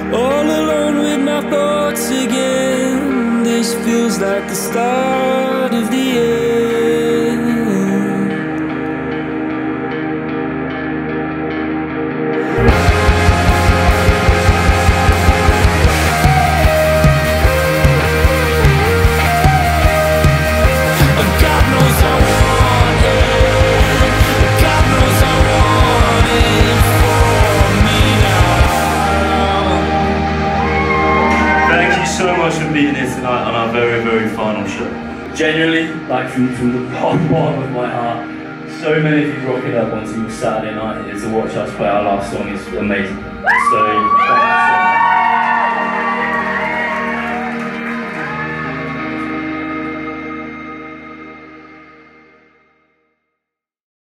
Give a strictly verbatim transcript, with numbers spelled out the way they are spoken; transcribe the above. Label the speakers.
Speaker 1: all alone with my thoughts again. This feels like the start of the end. God knows I want it. God knows I want it for me now.
Speaker 2: Thank you so much for being here tonight on our very, very final show. Genuinely, like from, from the bottom of my heart, so many of you rocking up on Saturday night here to watch us play our last song is amazing. So, thank you so much.